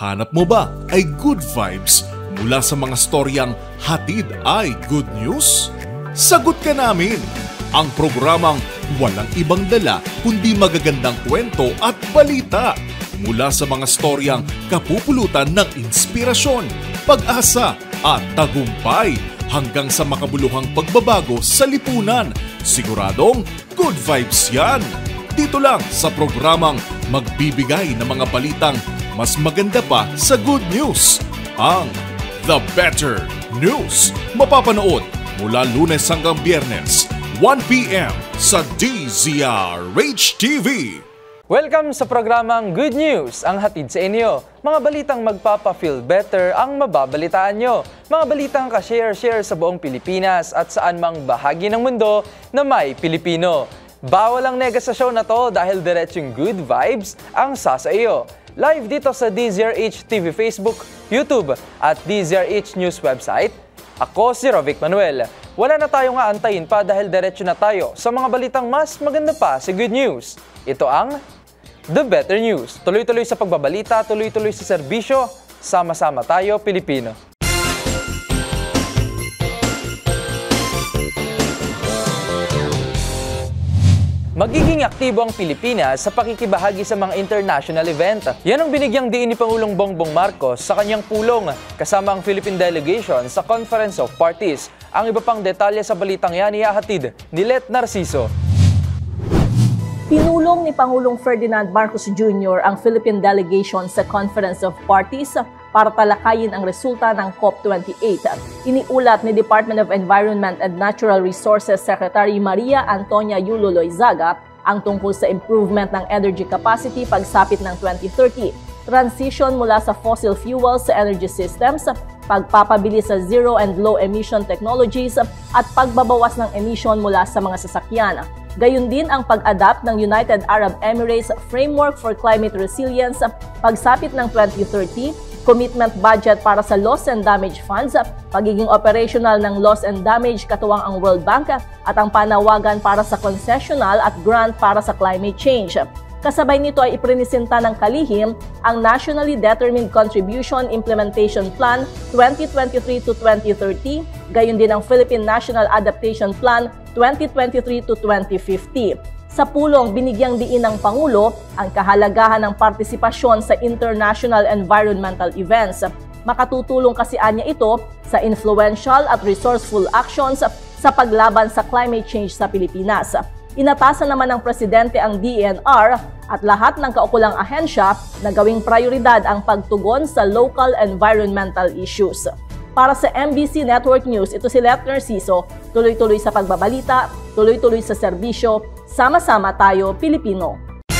Hanap mo ba ay good vibes mula sa mga storyang hatid ay good news? Sagot ka namin! Ang programang walang ibang dala kundi magagandang kwento at balita mula sa mga storyang kapupulutan ng inspirasyon, pag-asa at tagumpay hanggang sa makabuluhang pagbabago sa lipunan. Siguradong good vibes yan! Dito lang sa programang magbibigay ng mga balitang mas maganda pa sa good news. Ang The Better News. Mapapanood mula Lunes hanggang Biyernes, 1 p.m. sa DZRH TV. Welcome sa programang Good News, ang hatid sa inyo. Mga balitang magpapa-feel better ang mababalitaan nyo. Mga balitang ka-share sa buong Pilipinas at saan mang bahagi ng mundo na may Pilipino. Bawal ang nega sa show na to dahil diretsong good vibes ang sasa iyo. Live dito sa DZRH TV Facebook, YouTube at DZRH News website. Ako si Rovic Manuel. Wala na tayong aantayin pa dahil diretso na tayo sa mga balitang mas maganda pa sa good news. Ito ang The Better News. Tuloy-tuloy sa pagbabalita, tuloy-tuloy sa serbisyo. Sama-sama tayo, Pilipino. Magiging aktibo ang Pilipinas sa pakikibahagi sa mga international event. Yan ang binigyang diin ni Pangulong Bongbong Marcos sa kanyang pulong kasama ang Philippine delegation sa Conference of Parties. Ang iba pang detalye sa balitang yan ihahatid ni Let Narciso. Pinulong ni Pangulong Ferdinand Marcos Jr. ang Philippine delegation sa Conference of Parties para talakayin ang resulta ng COP28. Iniulat ni Department of Environment and Natural Resources Secretary Maria Antonia Yulo Loizaga ang tungkol sa improvement ng energy capacity pagsapit ng 2030, transition mula sa fossil fuels sa energy systems, pagpapabilis sa zero and low emission technologies at pagbabawas ng emission mula sa mga sasakyan. Gayun din ang pag-adapt ng United Arab Emirates Framework for Climate Resilience pagsapit ng 2030, commitment budget para sa loss and damage funds, pagiging operational ng loss and damage katuwang ang World Bank at ang panawagan para sa concessional at grant para sa climate change. Kasabay nito ay iprinisinta ng kalihim ang Nationally Determined Contribution Implementation Plan 2023 to 2030, gayon din ang Philippine National Adaptation Plan 2023 to 2050. Sa pulong, binigyang diin ng Pangulo ang kahalagahan ng partisipasyon sa international environmental events. Makatutulong kasi anya ito sa influential at resourceful actions sa paglaban sa climate change sa Pilipinas. Inatasan naman ng Presidente ang DENR at lahat ng kaukulang ahensya na gawing prioridad ang pagtugon sa local environmental issues. Para sa MBC Network News, ito si Let Narciso, tuloy-tuloy sa pagbabalita, tuloy-tuloy sa serbisyo, sama-sama tayo, Pilipino.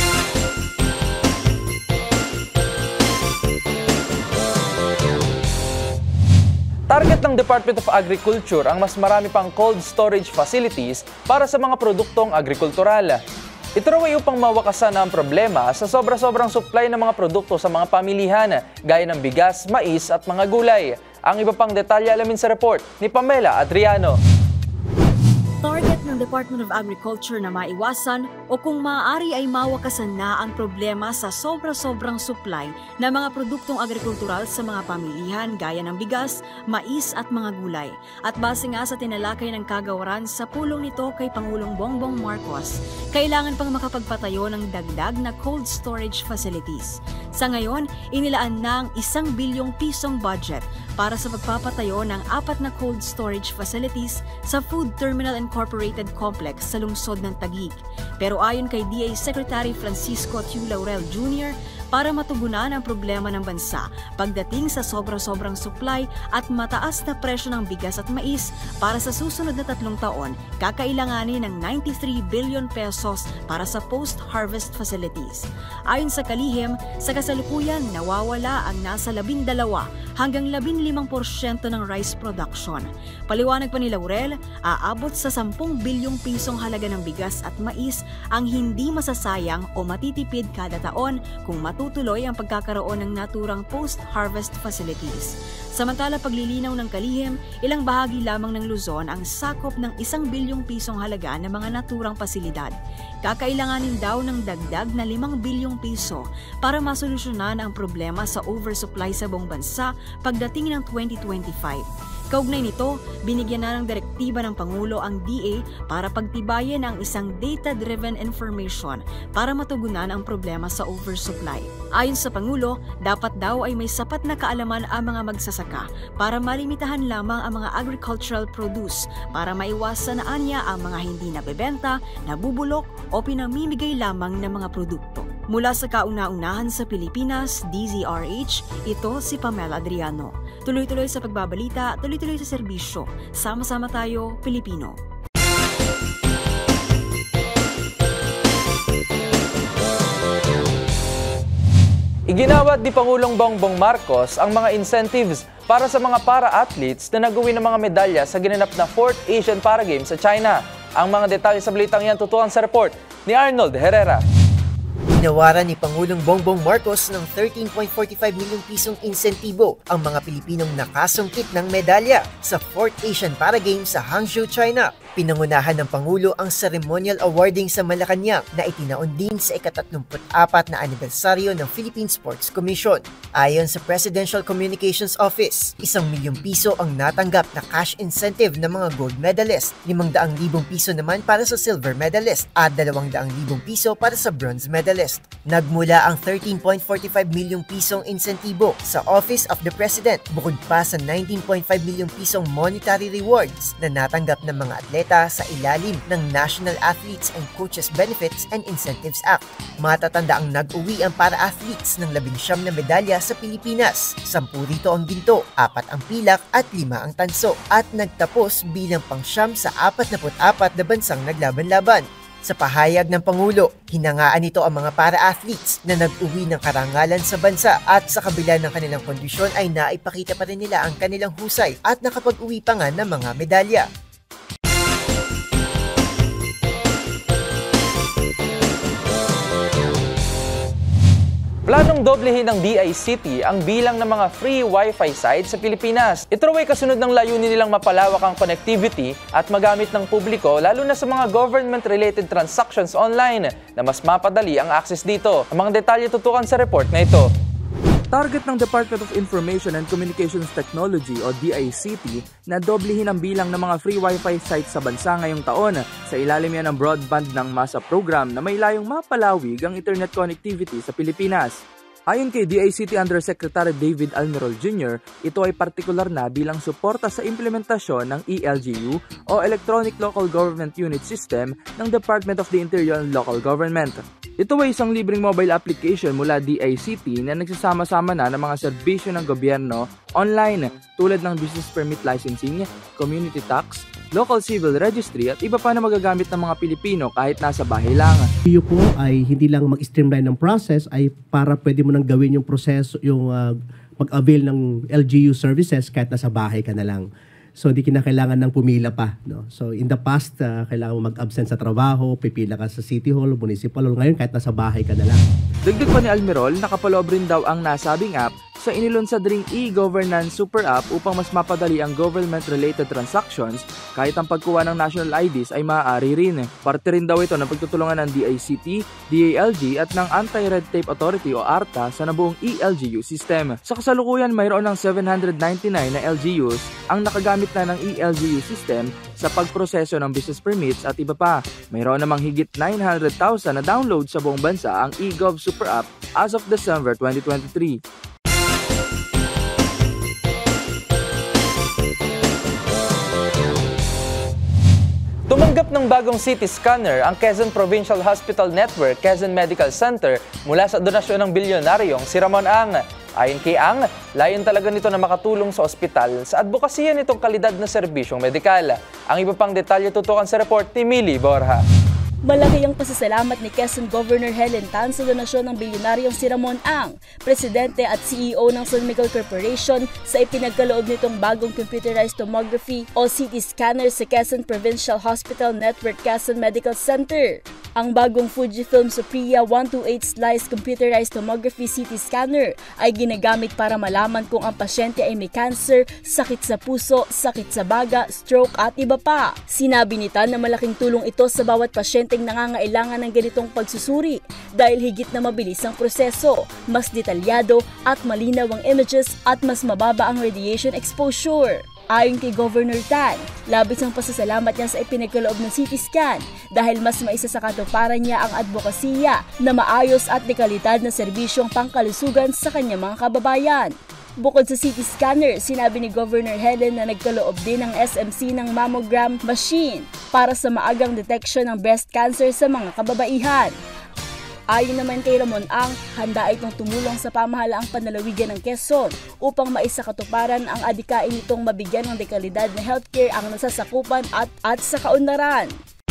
Target ng Department of Agriculture ang mas marami pang cold storage facilities para sa mga produktong agrikultural. Ito raw ay upang mawakasan ang problema sa sobra-sobrang supply ng mga produkto sa mga pamilihan, gaya ng bigas, mais at mga gulay. Ang iba pang detalye alamin sa report ni Pamela Adriano. Target ng Department of Agriculture na maiwasan o kung maaari ay mawakasan na ang problema sa sobra-sobrang supply ng mga produktong agrikultural sa mga pamilihan gaya ng bigas, mais at mga gulay. At base nga sa tinalakay ng kagawaran sa pulong nito kay Pangulong Bongbong Marcos, kailangan pang makapagpatayo ng dagdag na cold storage facilities. Sa ngayon, inilaan na ang 1 bilyong pisong budget para sa pagpapatayo ng 4 na cold storage facilities sa Food Terminal Incorporated Complex sa lungsod ng Taguig. Pero ayon kay DA Secretary Francisco Tiu Laurel Jr., para matugunan ang problema ng bansa pagdating sa sobra-sobrang supply at mataas na presyo ng bigas at mais para sa susunod na 3 taon, kakailanganin ng 93 billion pesos para sa post-harvest facilities. Ayon sa kalihim, sa kasalukuyan nawawala ang nasa 12 hanggang 15% ng rice production. Paliwanag pa ni Laurel, aabot sa 10 bilyong pisong halaga ng bigas at mais ang hindi masasayang o matitipid kada taon kung matutuloy ang pagkakaroon ng naturang post-harvest facilities. Samantala paglilinaw ng kalihim, ilang bahagi lamang ng Luzon ang sakop ng 1 bilyong pisong halaga ng mga naturang pasilidad. Kakailanganin daw ng dagdag na 5 bilyong piso para masolusyonan ang problema sa oversupply sa buong bansa pagdating ng 2025. Kaugnay nito, binigyan na ng direktiba ng Pangulo ang DA para pagtibayin ang isang data-driven information para matugunan ang problema sa oversupply. Ayon sa Pangulo, dapat daw ay may sapat na kaalaman ang mga magsasaka para malimitahan lamang ang mga agricultural produce para maiwasan na anya ang mga hindi nabebenta, nabubulok o pinamimigay lamang ng mga produkto. Mula sa kauna-unahan sa Pilipinas, DZRH, ito si Pamela Adriano. Tuloy-tuloy sa pagbabalita, tuloy-tuloy sa serbisyo. Sama-sama tayo, Pilipino. Iginawad ni Pangulong Bongbong Marcos ang mga incentives para sa mga para-athletes na nag-uwi ng mga medalya sa ginanap na 4th Asian Para Games sa China. Ang mga detalye sa balitang yan tutukan sa report ni Arnold Herrera. Ginawaran ni Pangulong Bongbong Marcos ng 13.45 milyong pisong insentibo ang mga Pilipinong nakasungkit ng medalya sa 4th Asian Para Games sa Hangzhou, China. Pinangunahan ng Pangulo ang ceremonial awarding sa Malacanang na itinaon din sa ika-34 na anibersaryo ng Philippine Sports Commission. Ayon sa Presidential Communications Office, 1 milyong piso ang natanggap na cash incentive ng mga gold medalist, 500,000 piso naman para sa silver medalist at 200,000 piso para sa bronze medalist. Nagmula ang 13.45 milyong pisong insentibo sa Office of the President bukod pa sa 19.5 milyong pisong monetary rewards na natanggap ng mga atleta sa ilalim ng National Athletes and Coaches Benefits and Incentives Act. Matatanda ang nag-uwi ang para-athletes ng 19 na medalya sa Pilipinas. 10 rito ang ginto, 4 ang pilak at 5 ang tanso at nagtapos bilang pang-siyam sa 44 na bansang naglaban-laban. Sa pahayag ng Pangulo, hinangaan nito ang mga para-athletes na nag-uwi ng karangalan sa bansa at sa kabila ng kanilang kondisyon ay naipakita pa rin nila ang kanilang husay at nakapag-uwi pa nga ng mga medalya. Planong doblehin ng DICT ang bilang ng mga free Wi-Fi sites sa Pilipinas. Ito ay kasunod ng layunin nilang mapalawak ang connectivity at magamit ng publiko lalo na sa mga government-related transactions online na mas mapadali ang access dito. Ang mga detalye tutukan sa report na ito. Target ng Department of Information and Communications Technology o DICT na doblehin ang bilang ng mga free Wi-Fi sites sa bansa ngayong taon. Sa ilalim yan ng broadband ng MASA program na may layong mapalawig ang internet connectivity sa Pilipinas. Ayon kay DICT Undersecretary David Almirol Jr., ito ay partikular na bilang suporta sa implementasyon ng ELGU o Electronic Local Government Unit System ng Department of the Interior and Local Government. Ito ay isang libreng mobile application mula DICT na nagsasama-sama na ng mga serbisyo ng gobyerno online tulad ng business permit licensing, community tax, local civil registry at iba pa na magagamit ng mga Pilipino kahit nasa bahay lang. Iyo po ay hindi lang mag-streamline ng process ay para pwede mo nang gawin yung proseso, yung mag-avail ng LGU services kahit nasa bahay ka na lang. So hindi kinakailangan ng pumila pa. No? So in the past, kailangan mo mag-absent sa trabaho, pipila ka sa City Hall, Municipal Hall. Ngayon kahit nasa bahay ka na lang. Dagdag pa ni Almirol, nakapaloob rin daw ang nasabing app sa inilunsad ring e-governance super app upang mas mapadali ang government-related transactions kahit ang pagkuha ng national IDs ay maaari rin. Parte rin daw ito ng pagtutulungan ng DICT, DALG at ng Anti-Red Tape Authority o ARTA sa nabuong ELGU system. Sa kasalukuyan, mayroon ng 799 na LGUs ang nakagamit na ng ELGU system sa pagproseso ng business permits at iba pa. Mayroon namang higit 900,000 na download sa buong bansa ang eGov Super App as of December 2023. Tumanggap ng bagong CT scanner ang Quezon Provincial Hospital Network Quezon Medical Center mula sa donasyon ng bilyonaryong si Ramon Ang. Ayon kay Ang, layon talaga nito na makatulong sa ospital sa advokasya nitong kalidad na serbisyong medikal. Ang iba pang detalye tutukan sa report ni Millie Borja. Malaki ang pasasalamat ni Quezon Governor Helen Tan sa donasyon ng bilyonaryong si Ramon Ang, Presidente at CEO ng San Miguel Corporation sa ipinagkaloob nitong bagong computerized tomography o CT scanner sa Quezon Provincial Hospital Network Quezon Medical Center. Ang bagong Fujifilm Supriya 128 Slice Computerized Tomography CT Scanner ay ginagamit para malaman kung ang pasyente ay may cancer, sakit sa puso, sakit sa baga, stroke at iba pa. Sinabi ni Tan na malaking tulong ito sa bawat pasyenteng nangangailangan ng ganitong pagsusuri dahil higit na mabilis ang proseso, mas detalyado at malinaw ang images at mas mababa ang radiation exposure. Ayon kay Governor Tan, labis ang pasasalamat niya sa ipinagkaloob ng CT scan dahil mas maisa sa katuparan niya ang advokasya na maayos at dekalidad na serbisyong pangkalusugan sa kanyang mga kababayan. Bukod sa CT scanner, sinabi ni Governor Helen na nagkaloob din ng SMC ng mammogram machine para sa maagang detection ng breast cancer sa mga kababaihan. Ayon naman kay Ramon Ang, handa itong tumulong sa pamahalaang panlalawigan ng Quezon upang maisakatuparan ang adikain nitong mabigyan ng dekalidad na healthcare ang nasasakupan at sa kaunlaran.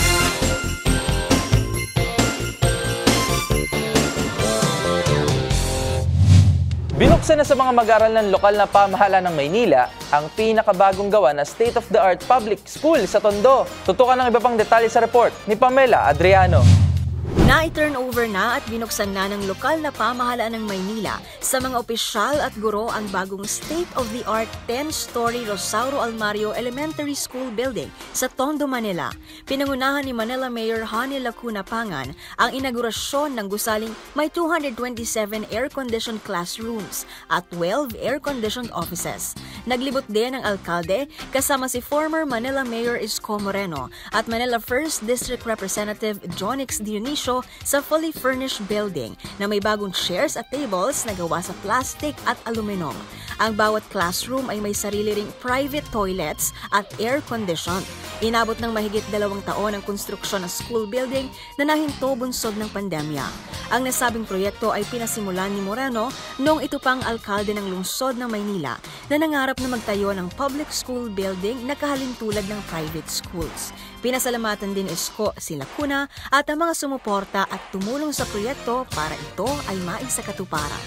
Binuksan na sa mga mag-aaral ng lokal na pamahalaan ng Maynila ang pinakabagong gawa na state-of-the-art public school sa Tondo. Tutukan ng iba pang detalye sa report ni Pamela Adriano. Na-turnover na at binuksan na ng lokal na pamahalaan ng Maynila sa mga opisyal at guro ang bagong state-of-the-art 10-story Rosauro Almario Elementary School building sa Tondo, Manila. Pinangunahan ni Manila Mayor Honey Lacuna Pangan ang inaugurasyon ng gusaling may 227 air-conditioned classrooms at 12 air-conditioned offices. Naglibot din ang alkalde kasama si former Manila Mayor Isko Moreno at Manila 1st District Representative Jonix Dionisio sa fully furnished building na may bagong chairs at tables na gawa sa plastic at aluminum. Ang bawat classroom ay may sarili ring private toilets at air-conditioned. Inabot ng mahigit 2 taon ang konstruksyon ng school building na nahinto bunsod ng pandemya. Ang nasabing proyekto ay pinasimulan ni Moreno noong ito pang alkalde ng lungsod ng Maynila na nangarap na magtayo ng public school building na kahalintulad ng private schools. Pinasalamatan din Isko si Lacuna at ang mga sumuporta at tumulong sa proyekto para ito ay maisakatuparan.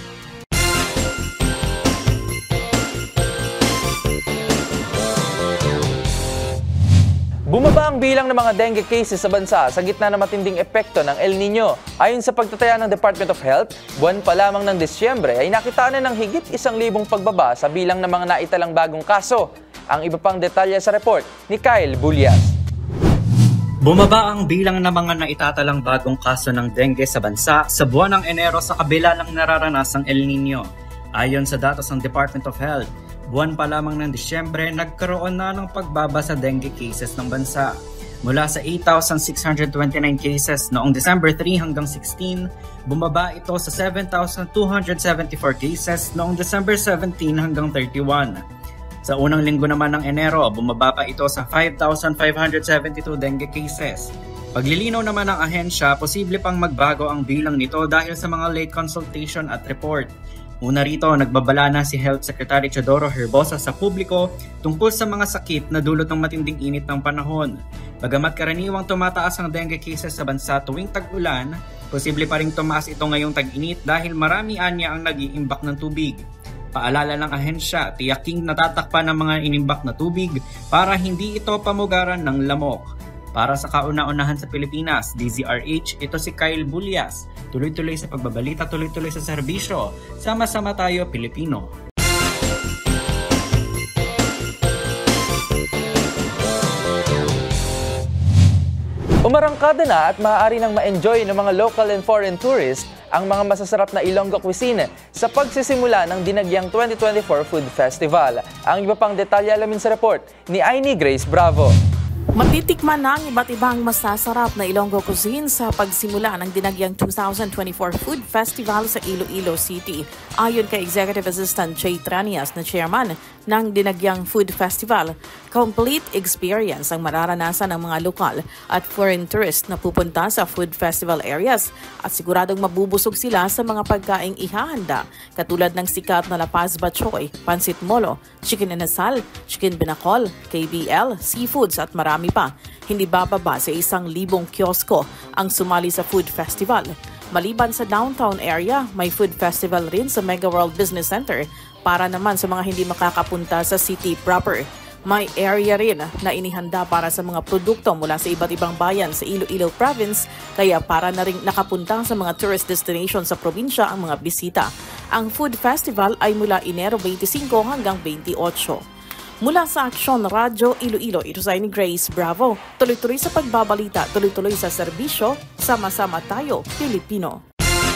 Bumaba ang bilang ng mga dengue cases sa bansa sa gitna ng matinding epekto ng El Nino. Ayon sa pagtataya ng Department of Health, buwan pa lamang ng Disyembre ay nakitaan na ng higit 1,000 pagbaba sa bilang ng mga naitalang bagong kaso. Ang iba pang detalye sa report ni Kyle Bulias. Bumaba ang bilang ng mga naitatalang bagong kaso ng dengue sa bansa sa buwan ng Enero sa kabila ng nararanasang El Nino. Ayon sa datos ng Department of Health, buwan pa lamang ng Disyembre, nagkaroon na ng pagbaba sa dengue cases ng bansa. Mula sa 8,629 cases noong December 3 hanggang 16, bumaba ito sa 7,274 cases noong December 17 hanggang 31. Sa unang linggo naman ng Enero, bumaba pa ito sa 5,572 dengue cases. Paglilinaw naman ng ahensya, posible pang magbago ang bilang nito dahil sa mga late consultation at report. Una rito, nagbabala na si Health Secretary Teodoro Herbosa sa publiko tungkol sa mga sakit na dulot ng matinding init ng panahon. Bagamat karaniwang tumataas ang dengue cases sa bansa tuwing tag-ulan, posible pa ring tumaas ito ngayong tag-init dahil marami anya ang nag-iimbak ng tubig. Paalala ng ahensya, tiyaking natatakpan ng mga inimbak na tubig para hindi ito pamugaran ng lamok. Para sa kauna-unahan sa Pilipinas, DZRH, ito si Kyle Bulias. Tuloy-tuloy sa pagbabalita, tuloy-tuloy sa serbisyo. Sama-sama tayo, Pilipino. Umarangkada na at maaari nang ma-enjoy ng mga local and foreign tourists ang mga masasarap na Ilonggo cuisine sa pagsisimula ng Dinagyang 2024 Food Festival. Ang iba pang detalye alamin sa report ni Aini Grace Bravo. Matitikman na ang iba't ibang masasarap na Ilonggo cuisine sa pagsimula ng Dinagyang 2024 Food Festival sa Iloilo City. Ayon kay Executive Assistant Jay Tranias na chairman ng Dinagyang Food Festival, complete experience ang mararanasan ng mga lokal at foreign tourists na pupunta sa food festival areas at siguradong mabubusog sila sa mga pagkaing ihahanda katulad ng sikat na lapas bachoy, pansit molo, chicken inasal, chicken binakol, KBL, seafoods at marami pa. Hindi bababa sa 1,000 kiosko ang sumali sa food festival. Maliban sa downtown area, may food festival rin sa Mega World Business Center para naman sa mga hindi makakapunta sa city proper. May area rin na inihanda para sa mga produkto mula sa iba't ibang bayan sa Iloilo Province, kaya para na rin nakapunta sa mga tourist destination sa probinsya ang mga bisita. Ang Food Festival ay mula Enero 25 hanggang 28. Mula sa Aksyon Radyo Iloilo, ito sa ni Grace Bravo. Tuloy-tuloy sa pagbabalita, tuloy-tuloy sa serbisyo, sama-sama tayo, Pilipino.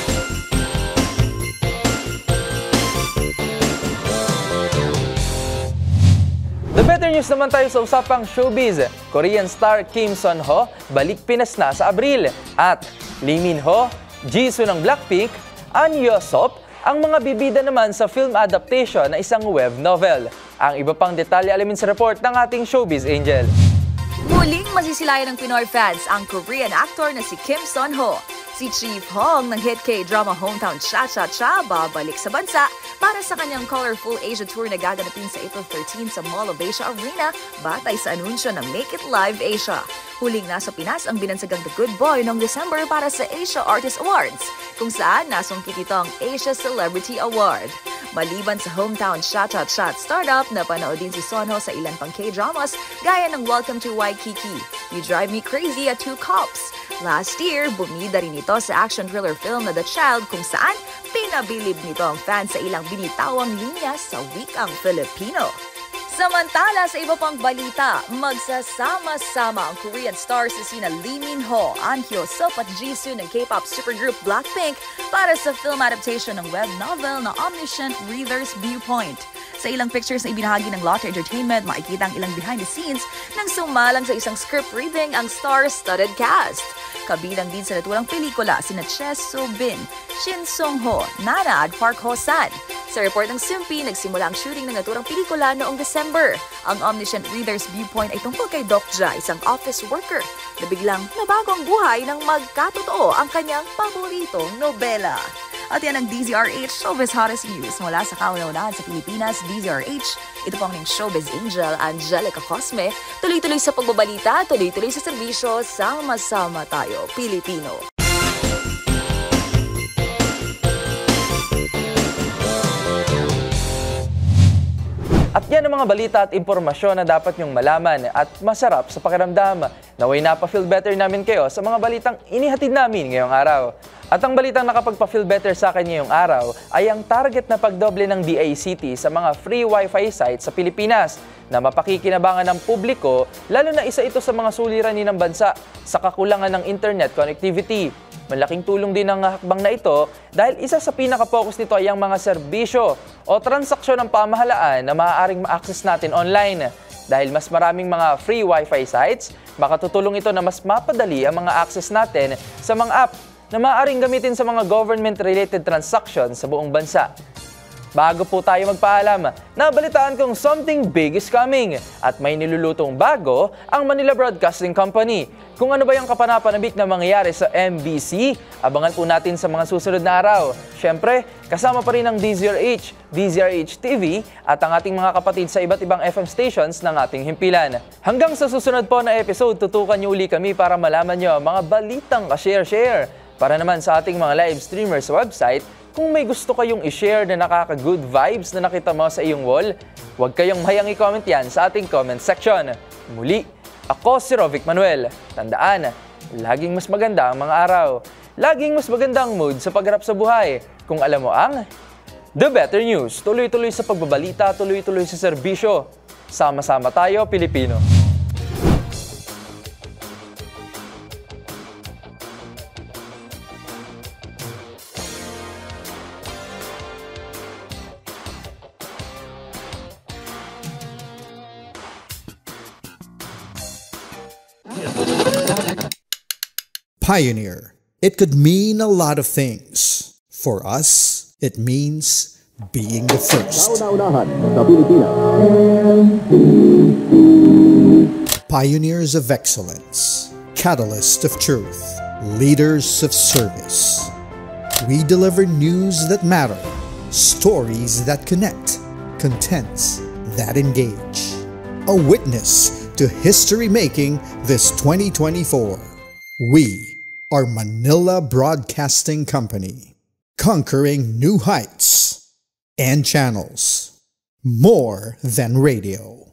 The better news naman tayo sa usapang showbiz. Korean star Kim Son-ho balik Pinas na sa Abril. At Lee Min-ho, Jisoo ng Blackpink, An Hyo-sop ang mga bibida naman sa film adaptation na isang web novel. Ang iba pang detalye alamin sa report ng ating showbiz angel. Muling masisilayan ng Pinoy fans ang Korean actor na si Kim Son-ho. Si Chief Hong ng hit K-drama Hometown Cha-Cha-Cha babalik sa bansa para sa kanyang Colorful Asia Tour na gaganapin sa April 13 sa Mall of Asia Arena batay sa anunsyo ng Make It Live Asia. Huling nasa Pinas ang binansagang The Good Boy noong December para sa Asia Artist Awards, kung saan nasungkit ito ang Asia Celebrity Award. Maliban sa Hometown Cha-Cha-Cha startup, napanood din si Son-ho sa ilan pang K-dramas gaya ng Welcome to Waikiki, You Drive Me Crazy at Two Cops. Last year, bumida rin ito sa action thriller film na The Child kung saan pinabilib nito ang fans sa ilang binitawang linya sa wikang Filipino. Samantala sa iba pang balita, magsasama-sama ang Korean stars na sina Lee Min-ho, An Hyo-sop at Jisoo ng K-pop supergroup Blackpink para sa film adaptation ng web novel na Omniscient Reader's Viewpoint. Sa ilang pictures na ibinahagi ng Lotte Entertainment, makikita ang ilang behind the scenes nang sumalang sa isang script reading ang star-studded cast. Kabilang din sa natulang pelikula sina Choi Soo-bin, Shin Song-ho, Nana at Park Ho-san. Sa report ng Sumpi, nagsimula ang shooting ng naturang pelikula noong December. Ang Omniscient Reader's Viewpoint ay tungkol kay Doc Ja, isang office worker na biglang nabago ang buhay nang magkatotoo ang kanyang paboritong nobela. At yan ang DZRH Showbiz Hottest News mula sa kauna-unahan sa Pilipinas, DZRH. Ito po ang ning Showbiz Angel, Angelica Cosme. Tuloy-tuloy sa pagbabalita, tuloy-tuloy sa serbisyo, sama-sama tayo, Pilipino. At yan ang mga balita at impormasyon na dapat nyong malaman at masarap sa pakiramdam. Naway napafeel better namin kayo sa mga balitang inihatid namin ngayong araw. At ang balitang nakapagpa-feel better sa akin ngayong araw ay ang target na pagdoble ng DICT sa mga free Wi-Fi sites sa Pilipinas na mapakikinabangan ng publiko, lalo na isa ito sa mga suliranin ng bansa sa kakulangan ng internet connectivity. Malaking tulong din ang hakbang na ito dahil isa sa pinaka-focus nito ay ang mga serbisyo o transaksyon ng pamahalaan na maaaring ma-access natin online. Dahil mas maraming mga free Wi-Fi sites, makatutulong ito na mas mapadali ang mga access natin sa mga app na maaaring gamitin sa mga government-related transactions sa buong bansa. Bago po tayo magpaalam, nabalitaan kong something big is coming at may nilulutong bago ang Manila Broadcasting Company. Kung ano ba yung kapanapanabik na mangyayari sa MBC, abangan po natin sa mga susunod na araw. Siyempre, kasama pa rin ang DZRH, DZRH TV at ang ating mga kapatid sa iba't ibang FM stations ng ating himpilan. Hanggang sa susunod po na episode, tutukan niyo uli kami para malaman niyo mga balitang ka-share-share. Para naman sa ating mga live streamers sa website, kung may gusto kayong i-share na nakaka-good vibes na nakita mo sa iyong wall, huwag kayong mahiyang i-comment yan sa ating comment section. Muli, ako si Rovic Manuel. Tandaan, laging mas maganda ang mga araw. Laging mas maganda ang mood sa pagharap sa buhay. Kung alam mo ang The Better News, tuloy-tuloy sa pagbabalita, tuloy-tuloy sa serbisyo. Sama-sama tayo, Pilipino. Pioneer. It could mean a lot of things. For us, it means being the first. Pioneers of excellence, catalyst of truth, leaders of service. We deliver news that matter, stories that connect, contents that engage. A witness to history making this 2024. We are Manila Broadcasting Company, conquering new heights and channels, more than radio.